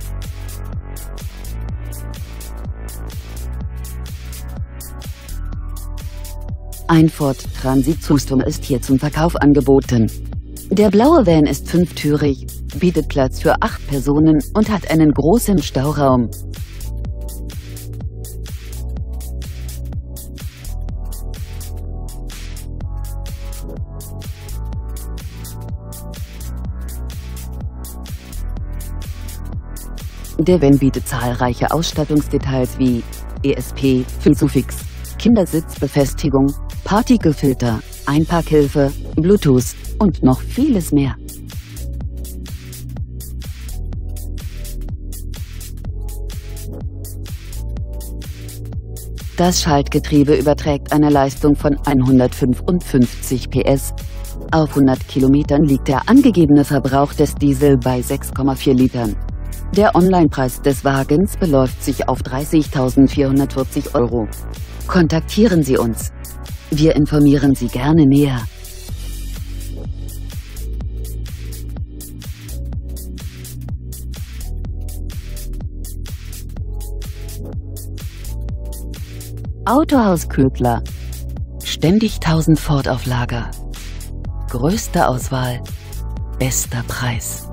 Ein Ford Transit Custom ist hier zum Verkauf angeboten. Der blaue Van ist fünftürig, bietet Platz für 8 Personen und hat einen großen Stauraum. Der Van bietet zahlreiche Ausstattungsdetails wie ESP, Isofix, Kindersitzbefestigung, Partikelfilter, Einparkhilfe, Bluetooth und noch vieles mehr. Das Schaltgetriebe überträgt eine Leistung von 155 PS. Auf 100 Kilometern liegt der angegebene Verbrauch des Diesel bei 6,4 Litern. Der Onlinepreis des Wagens beläuft sich auf 30.440 €. Kontaktieren Sie uns. Wir informieren Sie gerne näher. Autohaus Ködler. Ständig 1000 Ford auf Lager. Größte Auswahl, bester Preis.